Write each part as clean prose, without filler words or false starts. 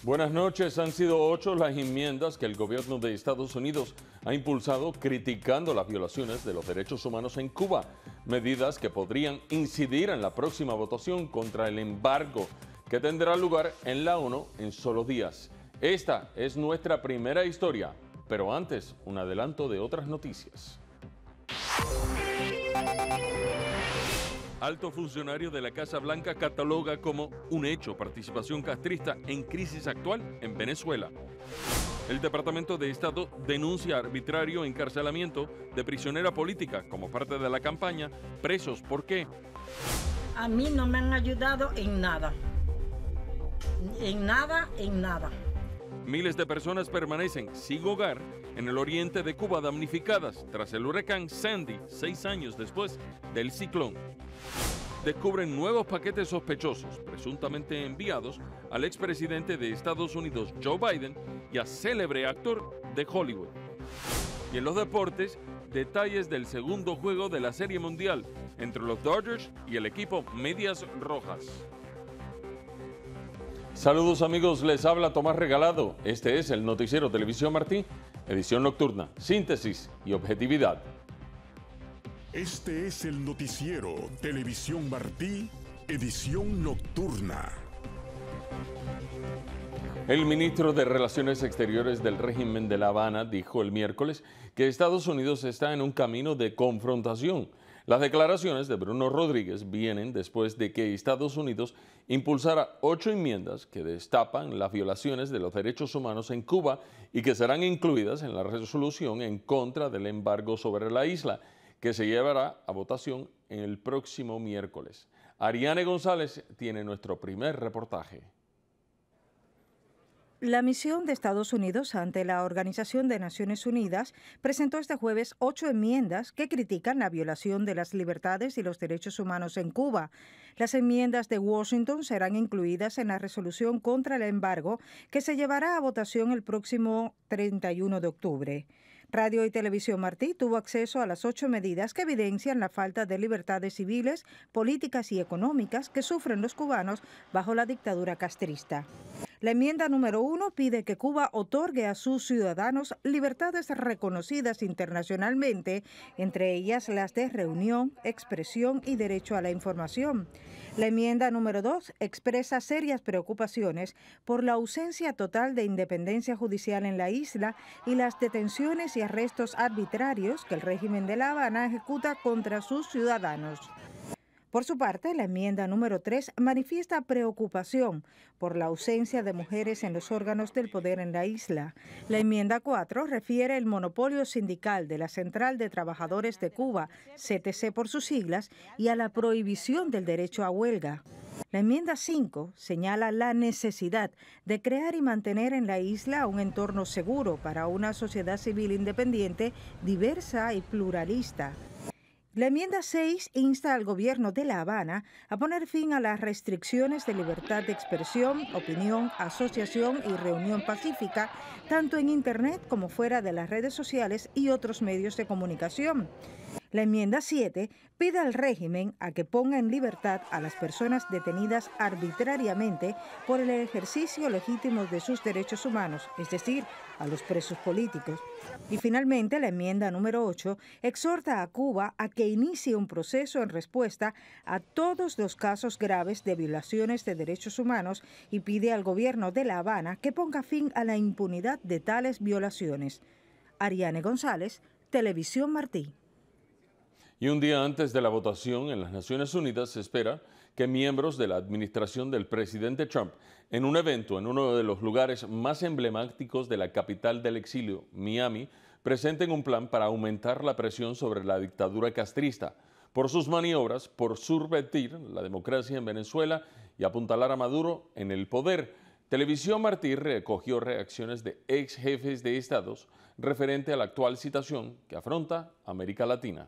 Buenas noches. Han sido 8 las enmiendas que el gobierno de Estados Unidos ha impulsado criticando las violaciones de los derechos humanos en Cuba, medidas que podrían incidir en la próxima votación contra el embargo que tendrá lugar en la ONU en solo días. Esta es nuestra primera historia, pero antes un adelanto de otras noticias. Alto funcionario de la Casa Blanca cataloga como un hecho participación castrista en crisis actual en Venezuela. El Departamento de Estado denuncia arbitrario encarcelamiento de prisionera política como parte de la campaña Presos. ¿Por qué? A mí no me han ayudado en nada. En nada. Miles de personas permanecen sin hogar en el oriente de Cuba damnificadas tras el huracán Sandy, 6 años después del ciclón. Descubren nuevos paquetes sospechosos, presuntamente enviados al expresidente de Estados Unidos, Joe Biden, y a célebre actor de Hollywood. Y en los deportes, detalles del segundo juego de la Serie Mundial entre los Dodgers y el equipo Medias Rojas. Saludos amigos, les habla Tomás Regalado. Este es el Noticiero Televisión Martí, edición nocturna, síntesis y objetividad. Este es el Noticiero Televisión Martí, edición nocturna. El ministro de Relaciones Exteriores del régimen de La Habana dijo el miércoles que Estados Unidos está en un camino de confrontación. Las declaraciones de Bruno Rodríguez vienen después de que Estados Unidos impulsara 8 enmiendas que destapan las violaciones de los derechos humanos en Cuba y que serán incluidas en la resolución en contra del embargo sobre la isla, que se llevará a votación en el próximo miércoles. Ariane González tiene nuestro primer reportaje. La misión de Estados Unidos ante la Organización de Naciones Unidas presentó este jueves 8 enmiendas que critican la violación de las libertades y los derechos humanos en Cuba. Las enmiendas de Washington serán incluidas en la resolución contra el embargo que se llevará a votación el próximo 31 de octubre. Radio y Televisión Martí tuvo acceso a las 8 medidas que evidencian la falta de libertades civiles, políticas y económicas que sufren los cubanos bajo la dictadura castrista. La enmienda número 1 pide que Cuba otorgue a sus ciudadanos libertades reconocidas internacionalmente, entre ellas las de reunión, expresión y derecho a la información. La enmienda número 2 expresa serias preocupaciones por la ausencia total de independencia judicial en la isla y las detenciones y arrestos arbitrarios que el régimen de La Habana ejecuta contra sus ciudadanos. Por su parte, la enmienda número 3 manifiesta preocupación por la ausencia de mujeres en los órganos del poder en la isla. La enmienda 4 refiere el monopolio sindical de la Central de Trabajadores de Cuba, CTC por sus siglas, y a la prohibición del derecho a huelga. La enmienda 5 señala la necesidad de crear y mantener en la isla un entorno seguro para una sociedad civil independiente, diversa y pluralista. La enmienda 6 insta al gobierno de La Habana a poner fin a las restricciones de libertad de expresión, opinión, asociación y reunión pacífica, tanto en Internet como fuera de las redes sociales y otros medios de comunicación. La enmienda 7 pide al régimen a que ponga en libertad a las personas detenidas arbitrariamente por el ejercicio legítimo de sus derechos humanos, es decir, a los presos políticos. Y finalmente, la enmienda número 8 exhorta a Cuba a que inicie un proceso en respuesta a todos los casos graves de violaciones de derechos humanos y pide al gobierno de La Habana que ponga fin a la impunidad de tales violaciones. Ariane González, Televisión Martí. Y un día antes de la votación en las Naciones Unidas se espera que miembros de la administración del presidente Trump, en un evento en uno de los lugares más emblemáticos de la capital del exilio, Miami, presenten un plan para aumentar la presión sobre la dictadura castrista por sus maniobras, por subvertir la democracia en Venezuela y apuntalar a Maduro en el poder. Televisión Martí recogió reacciones de ex jefes de estados referente a la actual situación que afronta América Latina.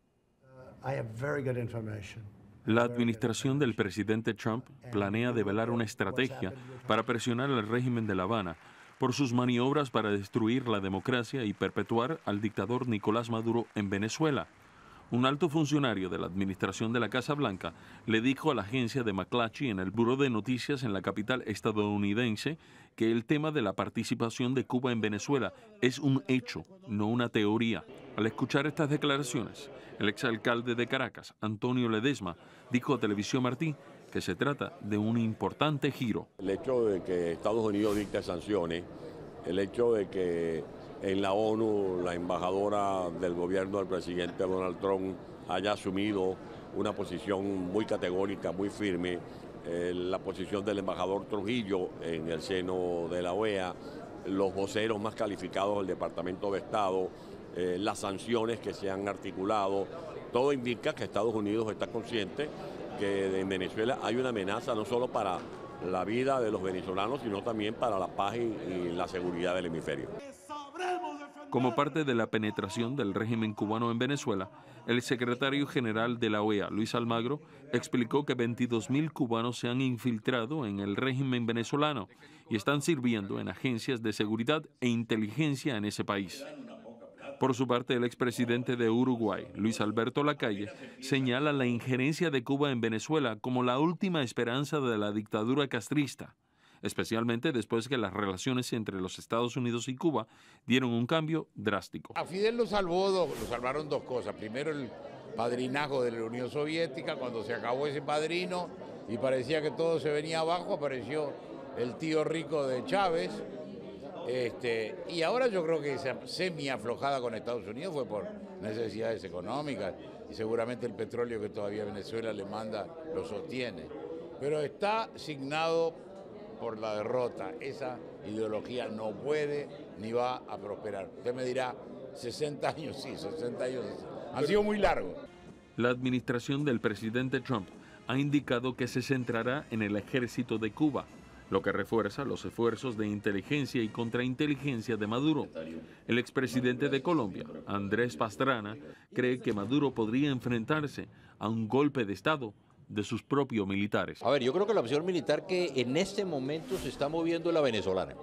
La administración del presidente Trump planea develar una estrategia para presionar al régimen de La Habana por sus maniobras para destruir la democracia y perpetuar al dictador Nicolás Maduro en Venezuela. Un alto funcionario de la administración de la Casa Blanca le dijo a la agencia de McClatchy en el Buró de Noticias en la capital estadounidense que el tema de la participación de Cuba en Venezuela es un hecho, no una teoría. Al escuchar estas declaraciones, el exalcalde de Caracas, Antonio Ledesma, dijo a Televisión Martí que se trata de un importante giro. El hecho de que Estados Unidos dicte sanciones, el hecho de que en la ONU la embajadora del gobierno del presidente Donald Trump haya asumido una posición muy categórica, muy firme, la posición del embajador Trujillo en el seno de la OEA, los voceros más calificados del Departamento de Estado, las sanciones que se han articulado, todo indica que Estados Unidos está consciente que en Venezuela hay una amenaza no solo para la vida de los venezolanos, sino también para la paz y la seguridad del hemisferio. Como parte de la penetración del régimen cubano en Venezuela, el secretario general de la OEA, Luis Almagro, explicó que 22.000 cubanos se han infiltrado en el régimen venezolano y están sirviendo en agencias de seguridad e inteligencia en ese país. Por su parte, el expresidente de Uruguay, Luis Alberto Lacalle, señala la injerencia de Cuba en Venezuela como la última esperanza de la dictadura castrista, especialmente después que las relaciones entre los Estados Unidos y Cuba dieron un cambio drástico. A Fidel lo salvaron dos cosas. Primero, el padrinazgo de la Unión Soviética. Cuando se acabó ese padrino y parecía que todo se venía abajo, apareció el tío rico de Chávez. Y ahora yo creo que esa semi-aflojada con Estados Unidos fue por necesidades económicas y seguramente el petróleo que todavía Venezuela le manda lo sostiene. Pero está signado por la derrota. Esa ideología no puede ni va a prosperar. Usted me dirá, 60 años, sí, 60 años han sido muy largos. La administración del presidente Trump ha indicado que se centrará en el ejército de Cuba, lo que refuerza los esfuerzos de inteligencia y contrainteligencia de Maduro. El expresidente de Colombia, Andrés Pastrana, cree que Maduro podría enfrentarse a un golpe de Estado de sus propios militares. A ver, yo creo que la opción militar que en este momento se está moviendo es la venezolana.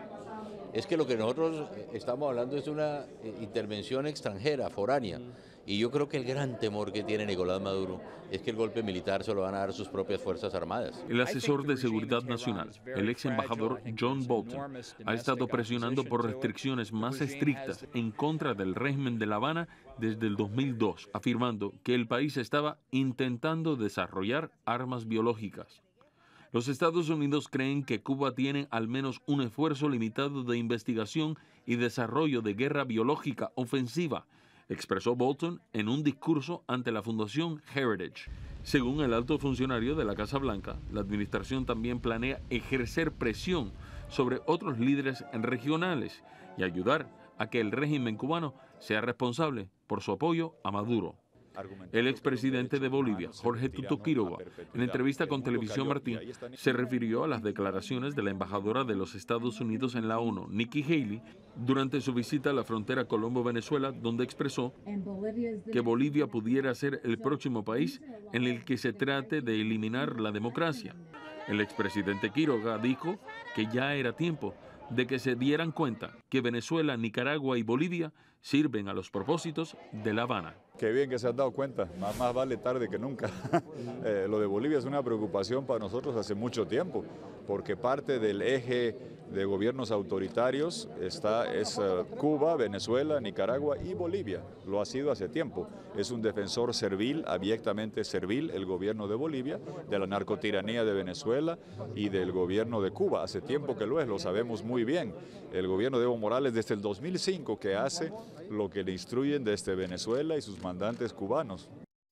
Es que lo que nosotros estamos hablando es de una intervención extranjera, foránea. Y yo creo que el gran temor que tiene Nicolás Maduro es que el golpe militar se lo van a dar sus propias Fuerzas Armadas. El asesor de Seguridad Nacional, el ex embajador John Bolton, ha estado presionando por restricciones más estrictas en contra del régimen de La Habana desde el 2002, afirmando que el país estaba intentando desarrollar armas biológicas. Los Estados Unidos creen que Cuba tiene al menos un esfuerzo limitado de investigación y desarrollo de guerra biológica ofensiva, expresó Bolton en un discurso ante la Fundación Heritage. Según el alto funcionario de la Casa Blanca, la administración también planea ejercer presión sobre otros líderes regionales y ayudar a que el régimen cubano sea responsable por su apoyo a Maduro. El expresidente de Bolivia, Jorge Tuto Quiroga, en entrevista con Televisión Martí, se refirió a las declaraciones de la embajadora de los Estados Unidos en la ONU, Nikki Haley, durante su visita a la frontera Colombo-Venezuela, donde expresó que Bolivia pudiera ser el próximo país en el que se trate de eliminar la democracia. El expresidente Quiroga dijo que ya era tiempo de que se dieran cuenta que Venezuela, Nicaragua y Bolivia sirven a los propósitos de La Habana. Qué bien que se han dado cuenta, más vale tarde que nunca. Lo de Bolivia es una preocupación para nosotros hace mucho tiempo, porque parte del eje de gobiernos autoritarios es Cuba, Venezuela, Nicaragua y Bolivia. Lo ha sido hace tiempo. Es un defensor servil, abiertamente servil, el gobierno de Bolivia, de la narcotiranía de Venezuela y del gobierno de Cuba. Hace tiempo que lo es, lo sabemos muy bien. El gobierno de Evo Morales desde el 2005 que hace lo que le instruyen desde Venezuela y sus mandantes cubanos.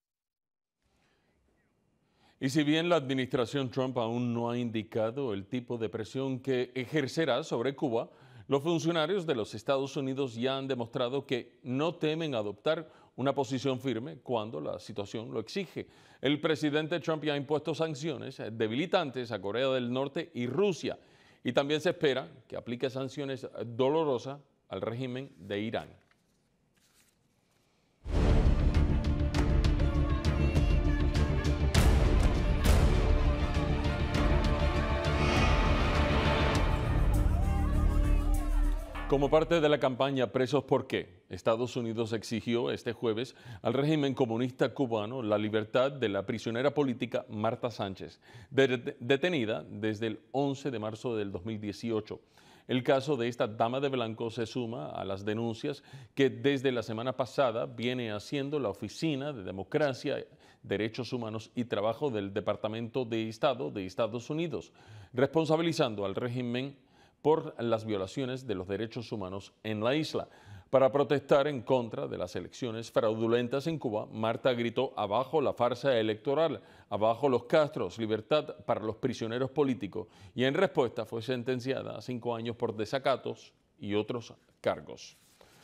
Y si bien la administración Trump aún no ha indicado el tipo de presión que ejercerá sobre Cuba, los funcionarios de los Estados Unidos ya han demostrado que no temen adoptar una posición firme cuando la situación lo exige. El presidente Trump ya ha impuesto sanciones debilitantes a Corea del Norte y Rusia, y también se espera que aplique sanciones dolorosas al régimen de Irán. Como parte de la campaña Presos ¿por qué?, Estados Unidos exigió este jueves al régimen comunista cubano la libertad de la prisionera política Marta Sánchez, detenida desde el 11 de marzo del 2018. El caso de esta dama de blanco se suma a las denuncias que desde la semana pasada viene haciendo la Oficina de Democracia, Derechos Humanos y Trabajo del Departamento de Estado de Estados Unidos, responsabilizando al régimen por las violaciones de los derechos humanos en la isla. Para protestar en contra de las elecciones fraudulentas en Cuba, Marta gritó: abajo la farsa electoral, abajo los Castros, libertad para los prisioneros políticos, y en respuesta fue sentenciada a 5 años por desacatos y otros cargos.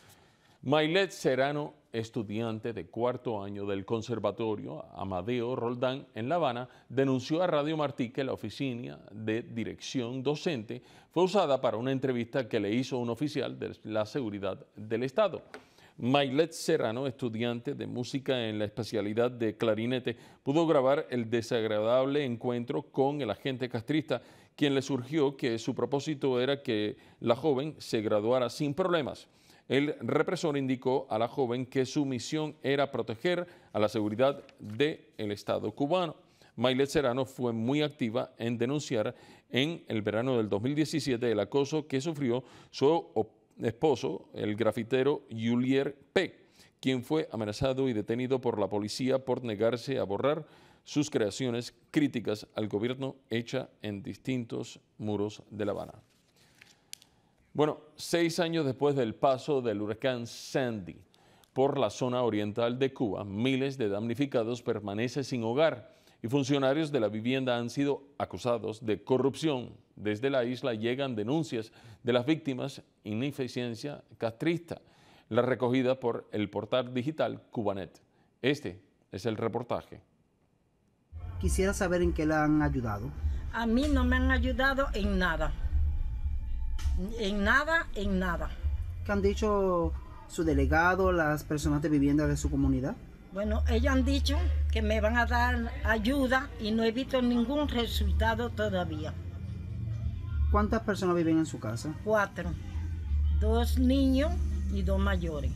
Maylet Serrano, estudiante de 4º año del Conservatorio Amadeo Roldán en La Habana, denunció a Radio Martí que la oficina de dirección docente fue usada para una entrevista que le hizo un oficial de la seguridad del Estado. Maylet Serrano, estudiante de música en la especialidad de clarinete, pudo grabar el desagradable encuentro con el agente castrista, quien le surgió que su propósito era que la joven se graduara sin problemas. El represor indicó a la joven que su misión era proteger a la seguridad del Estado cubano. Maylet Serrano fue muy activa en denunciar en el verano del 2017 el acoso que sufrió su esposo, el grafitero Julier P., quien fue amenazado y detenido por la policía por negarse a borrar sus creaciones críticas al gobierno hechas en distintos muros de La Habana. Bueno, 6 años después del paso del huracán Sandy por la zona oriental de Cuba, miles de damnificados permanecen sin hogar y funcionarios de la vivienda han sido acusados de corrupción. Desde la isla llegan denuncias de las víctimas ineficiencia castrista, la recogida por el portal digital Cubanet. Este es el reportaje. Quisiera saber en qué le han ayudado. A mí no me han ayudado en nada. En nada, en nada. ¿Qué han dicho su delegado, las personas de vivienda de su comunidad? Bueno, ellos han dicho que me van a dar ayuda y no he visto ningún resultado todavía. ¿Cuántas personas viven en su casa? 4. 2 niños y 2 mayores.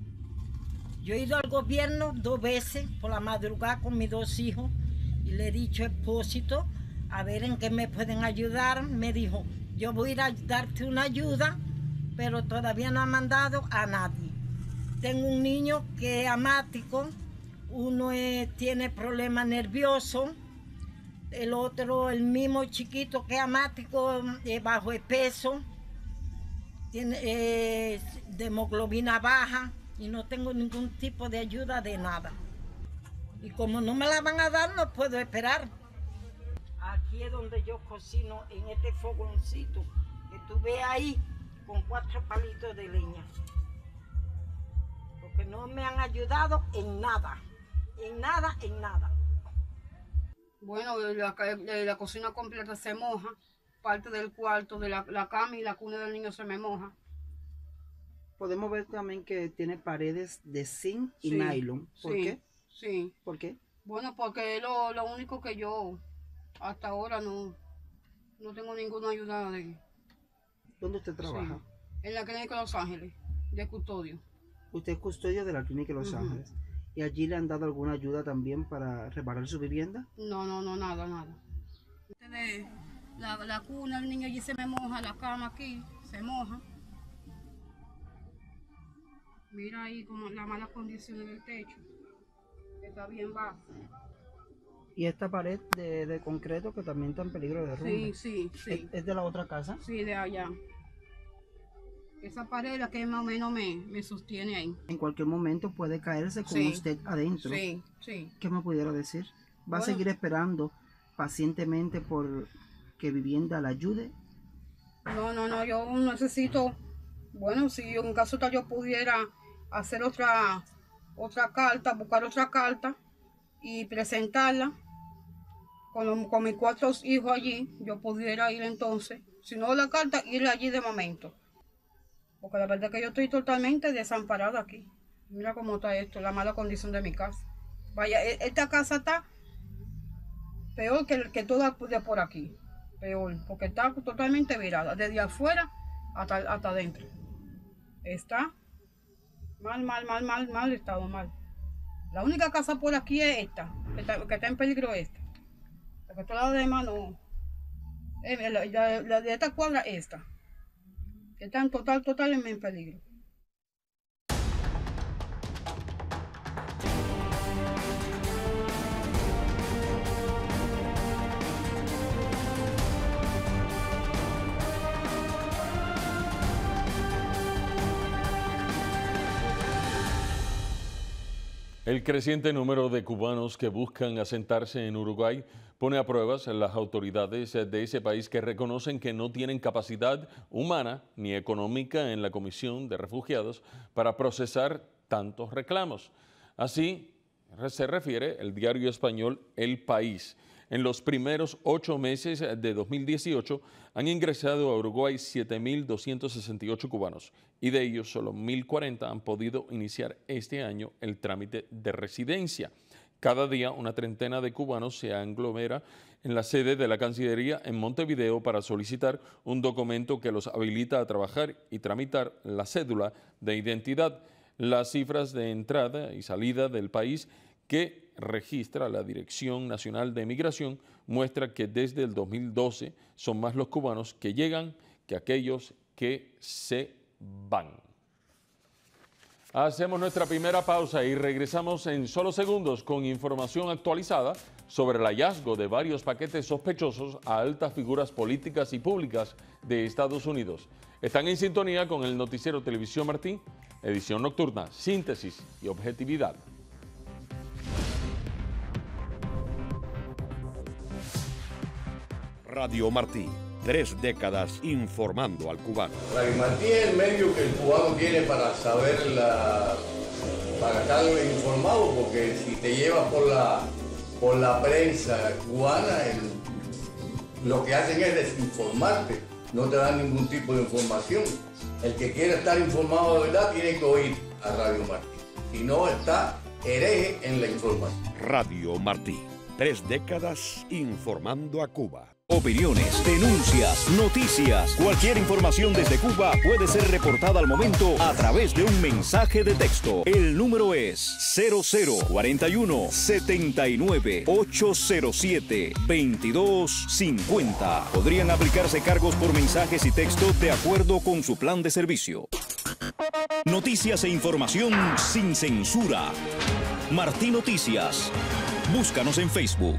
Yo he ido al gobierno 2 veces por la madrugada con mis 2 hijos y le he dicho expósito a ver en qué me pueden ayudar. Me dijo: yo voy a ir a darte una ayuda, pero todavía no ha mandado a nadie. Tengo un niño que es amático, uno tiene problemas nerviosos, el otro, el mismo chiquito que es amático, bajo de peso, tiene de hemoglobina baja y no tengo ningún tipo de ayuda de nada. Y como no me la van a dar, no puedo esperar. Aquí es donde yo cocino, en este fogoncito que tú ves ahí, con 4 palitos de leña. Porque no me han ayudado en nada, en nada, en nada. Bueno, la cocina completa se moja, parte del cuarto, de la cama y la cuna del niño se me moja. Podemos ver también que tiene paredes de zinc y nylon. ¿Por qué? Sí. ¿Por qué? Bueno, porque es lo único que yo hasta ahora no tengo ninguna ayuda de... ¿Dónde usted trabaja? Sí, en la clínica de Los Ángeles, de custodio. Usted es custodio de la clínica de Los Ángeles. ¿Y allí le han dado alguna ayuda también para reparar su vivienda? No, nada. La cuna, el niño allí se me moja, la cama aquí se moja. Mira ahí como la mala condición del techo, está bien bajo. Y esta pared de concreto que también está en peligro de derrumbe. Sí. ¿Es de la otra casa? Sí, de allá. Esa pared es la que más o menos me sostiene ahí. En cualquier momento puede caerse con usted adentro. Sí. ¿Qué me pudiera decir? ¿Va a seguir esperando pacientemente por que vivienda la ayude? No, yo necesito, bueno, si en caso tal yo pudiera hacer otra carta, buscar otra carta y presentarla con mis 4 hijos allí, yo pudiera ir entonces, si no la carta, ir allí de momento. Porque la verdad es que yo estoy totalmente desamparada aquí. Mira cómo está esto, la mala condición de mi casa. Vaya, esta casa está peor que toda de por aquí. Peor, porque está totalmente virada, desde afuera hasta adentro. Está mal estado, mal. La única casa por aquí es esta, que está en peligro esta. Porque todas las demás no. La de esta cuadra esta. Que están totalmente en peligro. El creciente número de cubanos que buscan asentarse en Uruguay pone a pruebas a las autoridades de ese país que reconocen que no tienen capacidad humana ni económica en la Comisión de Refugiados para procesar tantos reclamos. Así se refiere el diario español El País. En los primeros 8 meses de 2018 han ingresado a Uruguay 7.268 cubanos y de ellos solo 1.040 han podido iniciar este año el trámite de residencia. Cada día una treintena de cubanos se aglomera en la sede de la Cancillería en Montevideo para solicitar un documento que los habilita a trabajar y tramitar la cédula de identidad. Las cifras de entrada y salida del país que registra la Dirección Nacional de Migración muestra que desde el 2012 son más los cubanos que llegan que aquellos que se van. Hacemos nuestra primera pausa y regresamos en solo segundos con información actualizada sobre el hallazgo de varios paquetes sospechosos a altas figuras políticas y públicas de Estados Unidos. Están en sintonía con el noticiero Televisión Martí, edición nocturna, síntesis y objetividad. Radio Martí, 3 décadas informando al cubano. Radio Martí es el medio que el cubano tiene para saber, para estar informado, porque si te llevas por la prensa cubana, lo que hacen es desinformarte, no te dan ningún tipo de información. El que quiere estar informado de verdad tiene que oír a Radio Martí, si no está hereje en la información. Radio Martí, 3 décadas informando a Cuba. Opiniones, denuncias, noticias. Cualquier información desde Cuba puede ser reportada al momento a través de un mensaje de texto. El número es 0041 79 807 2250. Podrían aplicarse cargos por mensajes y texto de acuerdo con su plan de servicio. Noticias e información sin censura. Martí Noticias. Búscanos en Facebook.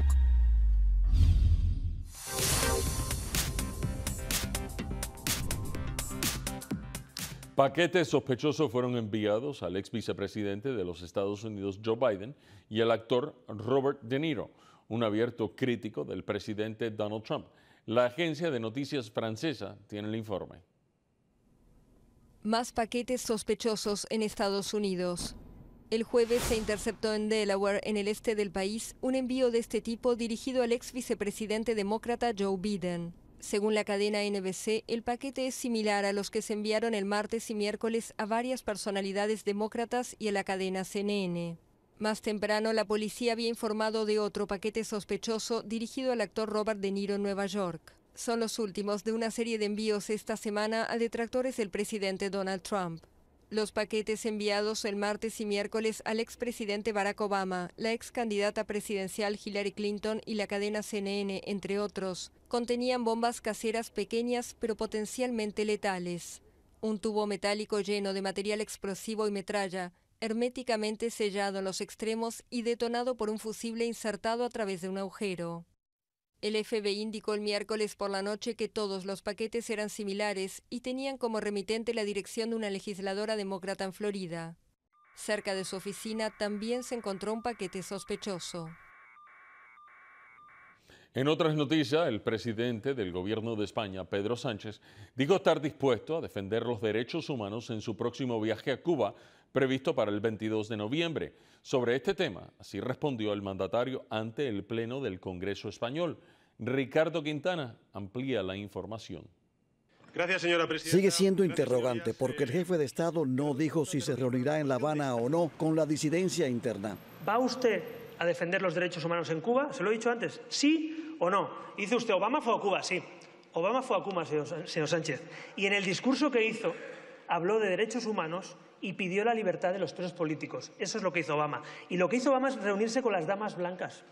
Paquetes sospechosos fueron enviados al ex vicepresidente de los Estados Unidos, Joe Biden, y al actor Robert De Niro, un abierto crítico del presidente Donald Trump. La agencia de noticias francesa tiene el informe. Más paquetes sospechosos en Estados Unidos. El jueves se interceptó en Delaware, en el este del país, un envío de este tipo dirigido al ex vicepresidente demócrata Joe Biden. Según la cadena NBC, el paquete es similar a los que se enviaron el martes y miércoles a varias personalidades demócratas y a la cadena CNN. Más temprano, la policía había informado de otro paquete sospechoso dirigido al actor Robert De Niro en Nueva York. Son los últimos de una serie de envíos esta semana a detractores del presidente Donald Trump. Los paquetes enviados el martes y miércoles al expresidente Barack Obama, la ex candidata presidencial Hillary Clinton y la cadena CNN, entre otros, contenían bombas caseras pequeñas pero potencialmente letales. Un tubo metálico lleno de material explosivo y metralla, herméticamente sellado en los extremos y detonado por un fusible insertado a través de un agujero. El FBI indicó el miércoles por la noche que todos los paquetes eran similares y tenían como remitente la dirección de una legisladora demócrata en Florida. Cerca de su oficina también se encontró un paquete sospechoso. En otras noticias, el presidente del gobierno de España, Pedro Sánchez, dijo estar dispuesto a defender los derechos humanos en su próximo viaje a Cuba, previsto para el 22 de noviembre. Sobre este tema, así respondió el mandatario ante el Pleno del Congreso Español. Ricardo Quintana amplía la información. Gracias, señora presidenta. Sigue siendo interrogante porque el jefe de Estado no dijo si se reunirá en La Habana o no con la disidencia interna. ¿Va usted a defender los derechos humanos en Cuba? Se lo he dicho antes. ¿Sí o no? Dice usted, ¿Obama fue a Cuba? Sí. Obama fue a Cuba, señor Sánchez. Y en el discurso que hizo habló de derechos humanos y pidió la libertad de los presos políticos. Eso es lo que hizo Obama. Y lo que hizo Obama es reunirse con las damas blancas.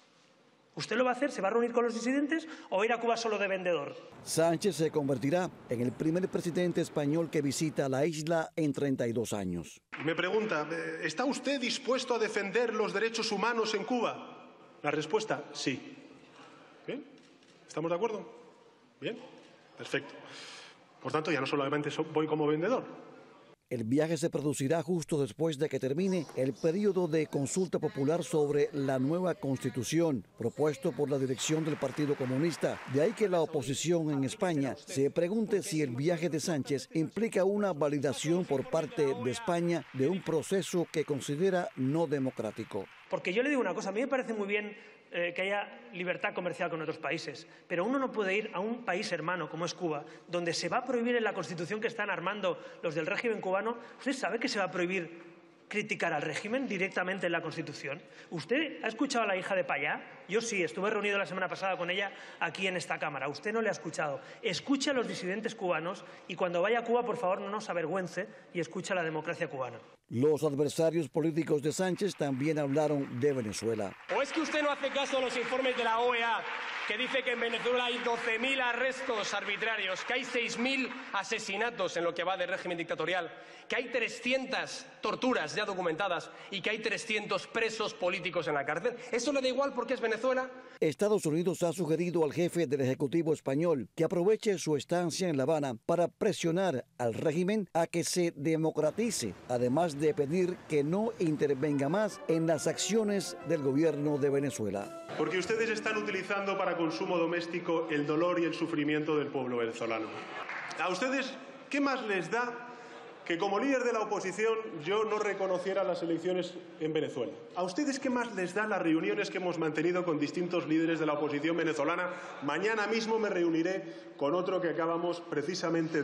¿Usted lo va a hacer? ¿Se va a reunir con los disidentes o va a ir a Cuba solo de vendedor? Sánchez se convertirá en el primer presidente español que visita la isla en 32 años. Me pregunta, ¿está usted dispuesto a defender los derechos humanos en Cuba? La respuesta, sí. ¿Bien? ¿Estamos de acuerdo? Bien, perfecto. Por tanto, ya no solamente voy como vendedor. El viaje se producirá justo después de que termine el periodo de consulta popular sobre la nueva constitución propuesto por la dirección del Partido Comunista. De ahí que la oposición en España se pregunte si el viaje de Sánchez implica una validación por parte de España de un proceso que considera no democrático. Porque yo le digo una cosa, a mí me parece muy bien que haya libertad comercial con otros países, pero uno no puede ir a un país hermano como es Cuba, donde se va a prohibir en la Constitución que están armando los del régimen cubano. ¿Usted sabe que se va a prohibir criticar al régimen directamente en la Constitución? ¿Usted ha escuchado a la hija de Payá? Yo sí, estuve reunido la semana pasada con ella aquí en esta Cámara. Usted no le ha escuchado. Escuche a los disidentes cubanos y cuando vaya a Cuba, por favor, no nos avergüence y escuche a la democracia cubana. Los adversarios políticos de Sánchez también hablaron de Venezuela. ¿O es que usted no hace caso a los informes de la OEA que dice que en Venezuela hay 12.000 arrestos arbitrarios, que hay 6.000 asesinatos en lo que va del régimen dictatorial, que hay 300 torturas ya documentadas y que hay 300 presos políticos en la cárcel? ¿Eso le da igual porque es Venezuela? Estados Unidos ha sugerido al jefe del Ejecutivo español que aproveche su estancia en La Habana para presionar al régimen a que se democratice, además de pedir que no intervenga más en las acciones del gobierno de Venezuela. Porque ustedes están utilizando para consumo doméstico el dolor y el sufrimiento del pueblo venezolano. ¿A ustedes qué más les da que como líder de la oposición yo no reconociera las elecciones en Venezuela? ¿A ustedes qué más les da las reuniones que hemos mantenido con distintos líderes de la oposición venezolana? Mañana mismo me reuniré con otro que acabamos precisamente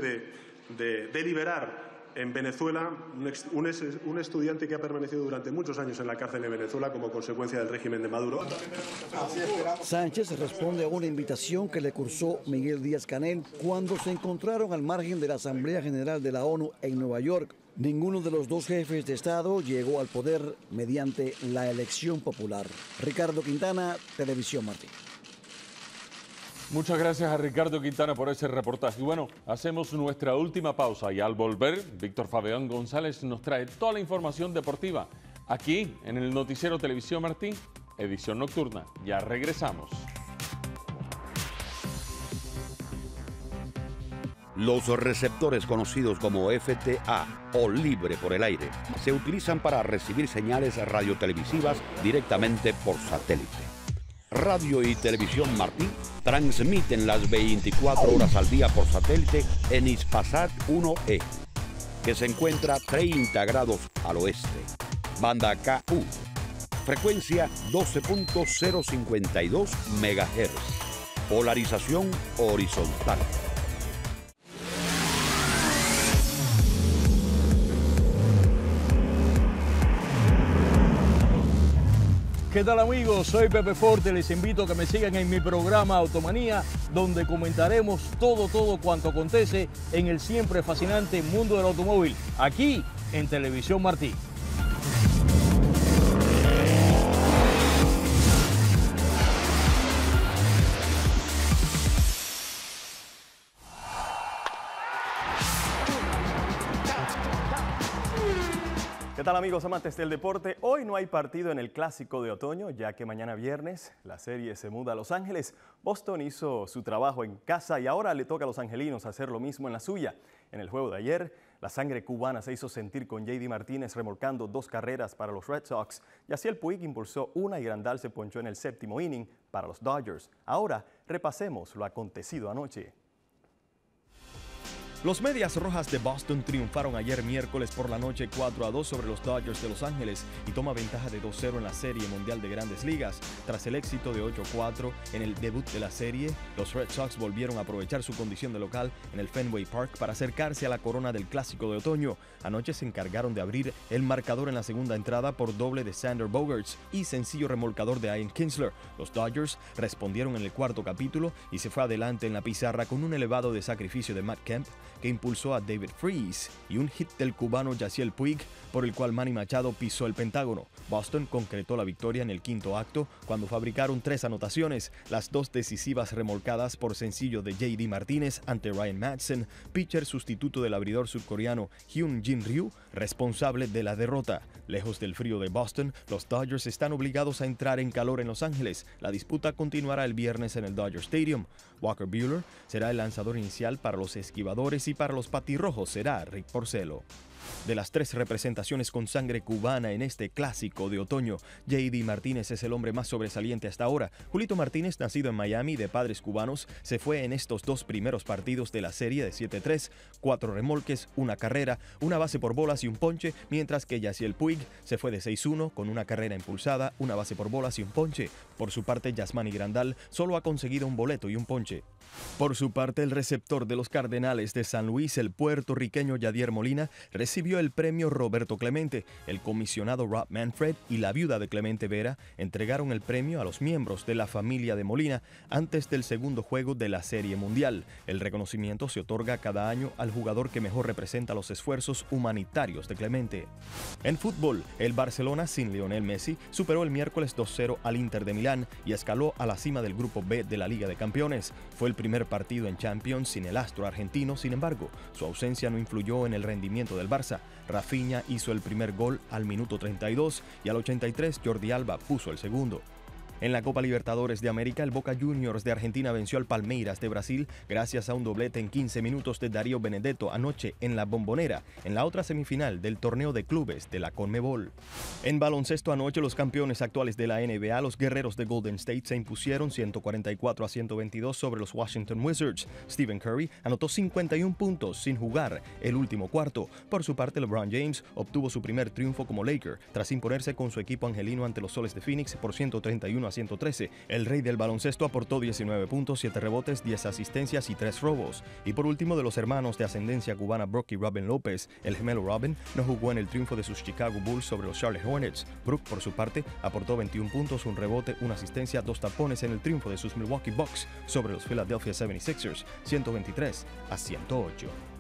de liberar en Venezuela, un estudiante que ha permanecido durante muchos años en la cárcel de Venezuela como consecuencia del régimen de Maduro. Sánchez responde a una invitación que le cursó Miguel Díaz-Canel cuando se encontraron al margen de la Asamblea General de la ONU en Nueva York. Ninguno de los dos jefes de Estado llegó al poder mediante la elección popular. Ricardo Quintana, Televisión Martí. Muchas gracias a Ricardo Quintana por ese reportaje. Y bueno, hacemos nuestra última pausa y al volver, Víctor Fabián González nos trae toda la información deportiva aquí en el Noticiero Televisión Martí, edición nocturna. Ya regresamos. Los receptores conocidos como FTA o libre por el aire se utilizan para recibir señales radiotelevisivas directamente por satélite. Radio y Televisión Martí transmiten las 24 horas al día por satélite en Hispasat 1E, que se encuentra 30 grados al oeste. Banda KU, frecuencia 12.052 MHz, polarización horizontal. ¿Qué tal amigos? Soy Pepe Forte, les invito a que me sigan en mi programa Automanía, donde comentaremos todo cuanto acontece en el siempre fascinante mundo del automóvil, aquí en Televisión Martí. ¿Qué tal amigos amantes del deporte? Hoy no hay partido en el Clásico de Otoño, ya que mañana viernes la serie se muda a Los Ángeles. Boston hizo su trabajo en casa y ahora le toca a los angelinos hacer lo mismo en la suya. En el juego de ayer, la sangre cubana se hizo sentir con JD Martínez remolcando 2 carreras para los Red Sox. Yasiel Puig impulsó una y Grandal se ponchó en el 7º inning para los Dodgers. Ahora repasemos lo acontecido anoche. Los Medias Rojas de Boston triunfaron ayer miércoles por la noche 4-2 sobre los Dodgers de Los Ángeles y toma ventaja de 2-0 en la Serie Mundial de Grandes Ligas. Tras el éxito de 8-4 en el debut de la serie, los Red Sox volvieron a aprovechar su condición de local en el Fenway Park para acercarse a la corona del Clásico de Otoño. Anoche se encargaron de abrir el marcador en la segunda entrada por doble de Xander Bogaerts y sencillo remolcador de Ian Kinsler. Los Dodgers respondieron en el cuarto capítulo y se fue adelante en la pizarra con un elevado de sacrificio de Matt Kemp. que impulsó a David Freese y un hit del cubano Yasiel Puig por el cual Manny Machado pisó el Pentágono. Boston concretó la victoria en el quinto acto cuando fabricaron 3 anotaciones, las 2 decisivas remolcadas por sencillo de J.D. Martínez ante Ryan Madsen, pitcher sustituto del abridor surcoreano Hyun Jin Ryu, responsable de la derrota. Lejos del frío de Boston, los Dodgers están obligados a entrar en calor en Los Ángeles. La disputa continuará el viernes en el Dodger Stadium. Walker Buehler será el lanzador inicial para los esquivadores y para los patirrojos será Rick Porcello. De las 3 representaciones con sangre cubana en este clásico de otoño, J.D. Martínez es el hombre más sobresaliente hasta ahora. Julito Martínez, nacido en Miami de padres cubanos, se fue en estos 2 primeros partidos de la serie de 7-3, 4 remolques, 1 carrera, 1 base por bolas y un ponche, mientras que Yasiel Puig se fue de 6-1 con 1 carrera impulsada, 1 base por bolas y un ponche. Por su parte, Yasmani Grandal solo ha conseguido un boleto y un ponche. Por su parte, el receptor de los Cardenales de San Luis, el puertorriqueño Yadier Molina, recibió el premio Roberto Clemente. El comisionado Rob Manfred y la viuda de Clemente Vera entregaron el premio a los miembros de la familia de Molina antes del segundo juego de la Serie Mundial. El reconocimiento se otorga cada año al jugador que mejor representa los esfuerzos humanitarios de Clemente. En fútbol, el Barcelona sin Lionel Messi superó el miércoles 2-0 al Inter de Milán y escaló a la cima del grupo B de la Liga de Campeones. Fue el primer partido en Champions sin el astro argentino, sin embargo, su ausencia no influyó en el rendimiento del Barça. Rafinha hizo el primer gol al minuto 32 y al 83 Jordi Alba puso el segundo. En la Copa Libertadores de América, el Boca Juniors de Argentina venció al Palmeiras de Brasil gracias a un doblete en 15 minutos de Darío Benedetto anoche en la Bombonera, en la otra semifinal del torneo de clubes de la Conmebol. En baloncesto anoche, los campeones actuales de la NBA, los guerreros de Golden State, se impusieron 144-122 sobre los Washington Wizards. Stephen Curry anotó 51 puntos sin jugar el último cuarto. Por su parte, LeBron James obtuvo su primer triunfo como Laker tras imponerse con su equipo angelino ante los Soles de Phoenix por 131-113. El rey del baloncesto aportó 19 puntos, 7 rebotes, 10 asistencias y 3 robos. Y por último, de los hermanos de ascendencia cubana Brook y Robin López, el gemelo Robin no jugó en el triunfo de sus Chicago Bulls sobre los Charlotte Hornets. Brook, por su parte, aportó 21 puntos, 1 rebote, 1 asistencia, 2 tapones en el triunfo de sus Milwaukee Bucks sobre los Philadelphia 76ers, 123-108.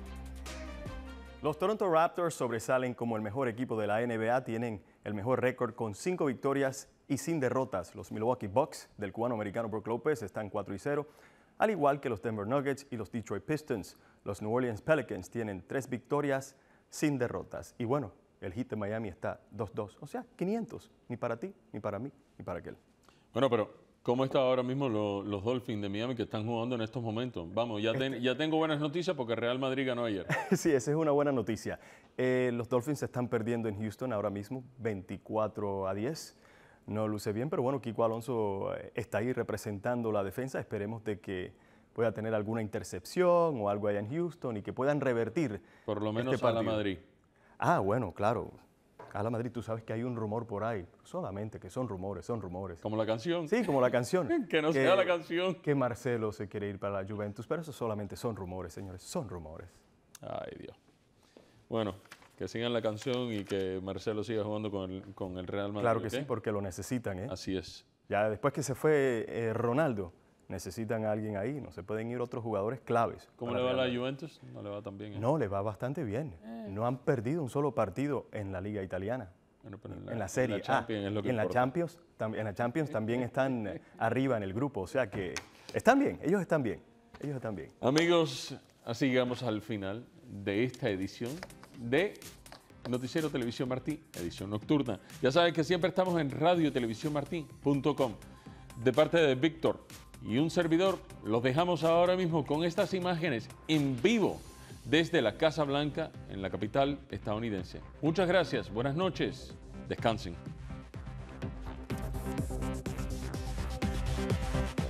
Los Toronto Raptors sobresalen como el mejor equipo de la NBA, tienen el mejor récord con 5 victorias y sin derrotas. Los Milwaukee Bucks del cubano-americano Brook López están 4-0, al igual que los Denver Nuggets y los Detroit Pistons. Los New Orleans Pelicans tienen 3 victorias sin derrotas. Y bueno, el Heat de Miami está 2-2, o sea, 500, ni para ti, ni para mí, ni para aquel. Bueno, pero ¿cómo están ahora mismo los Dolphins de Miami que están jugando en estos momentos? Vamos, ya tengo buenas noticias porque Real Madrid ganó ayer. Sí, esa es una buena noticia. Los Dolphins están perdiendo en Houston ahora mismo, 24-10. No luce bien, pero bueno, Kiko Alonso está ahí representando la defensa. Esperemos de que pueda tener alguna intercepción o algo allá en Houston y que puedan revertir. Por lo menos a la Madrid. Ah, bueno, claro. A la Madrid, tú sabes que hay un rumor por ahí, solamente que son rumores, son rumores. ¿Como la canción? Sí, como la canción. Que no sea la canción. Que Marcelo se quiere ir para la Juventus, pero eso solamente son rumores, señores, son rumores. Ay, Dios. Bueno, que sigan la canción y que Marcelo siga jugando con el Real Madrid. Claro que sí, porque lo necesitan, ¿eh? Así es. Ya después que se fue Ronaldo, necesitan a alguien ahí, no se pueden ir otros jugadores claves. ¿Cómo le va a la Juventus? No le va tan bien. No, le va bastante bien. No han perdido un solo partido en la Liga Italiana. Bueno, pero en la Serie A. En la Champions también están arriba en el grupo, o sea que están bien, ellos están bien. Amigos, así llegamos al final de esta edición de Noticiero Televisión Martí, edición nocturna. Ya saben que siempre estamos en radiotelevisiónmartí.com. De parte de Víctor y un servidor, los dejamos ahora mismo con estas imágenes en vivo desde la Casa Blanca en la capital estadounidense. Muchas gracias, buenas noches, descansen.